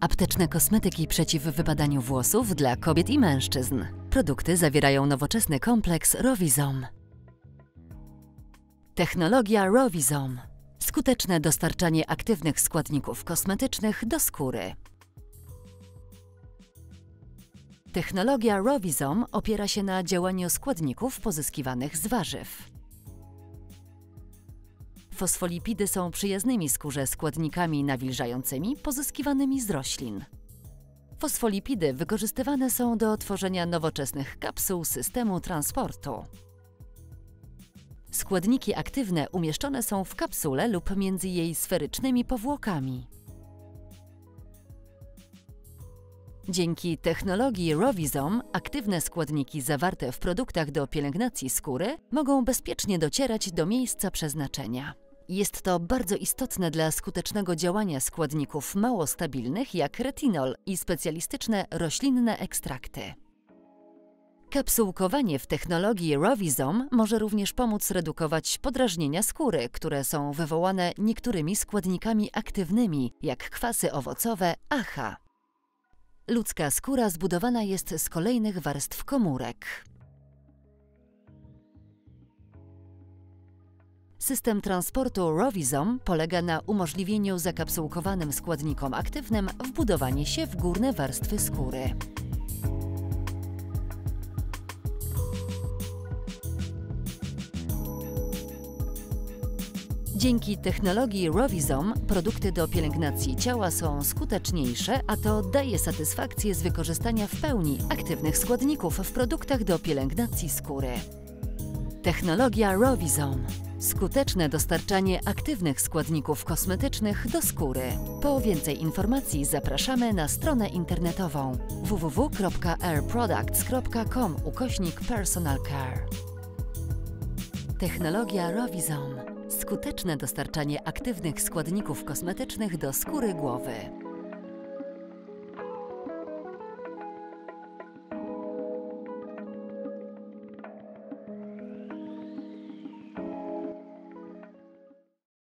Apteczne kosmetyki przeciw wypadaniu włosów dla kobiet i mężczyzn. Produkty zawierają nowoczesny kompleks Rovizome. Technologia Rovizome. Skuteczne dostarczanie aktywnych składników kosmetycznych do skóry. Technologia Rovizome opiera się na działaniu składników pozyskiwanych z warzyw. Fosfolipidy są przyjaznymi skórze składnikami nawilżającymi pozyskiwanymi z roślin. Fosfolipidy wykorzystywane są do tworzenia nowoczesnych kapsuł systemu transportu. Składniki aktywne umieszczone są w kapsule lub między jej sferycznymi powłokami. Dzięki technologii Rovizome aktywne składniki zawarte w produktach do pielęgnacji skóry mogą bezpiecznie docierać do miejsca przeznaczenia. Jest to bardzo istotne dla skutecznego działania składników mało stabilnych jak retinol i specjalistyczne roślinne ekstrakty. Kapsułkowanie w technologii Rovizome może również pomóc redukować podrażnienia skóry, które są wywołane niektórymi składnikami aktywnymi, jak kwasy owocowe AHA. Ludzka skóra zbudowana jest z kolejnych warstw komórek. System transportu Rovizome polega na umożliwieniu zakapsułkowanym składnikom aktywnym wbudowanie się w górne warstwy skóry. Dzięki technologii Rovizome produkty do pielęgnacji ciała są skuteczniejsze, a to daje satysfakcję z wykorzystania w pełni aktywnych składników w produktach do pielęgnacji skóry. Technologia Rovizome. Skuteczne dostarczanie aktywnych składników kosmetycznych do skóry. Po więcej informacji zapraszamy na stronę internetową www.airproducts.com/personalcare. Technologia Rovizome. Skuteczne dostarczanie aktywnych składników kosmetycznych do skóry głowy.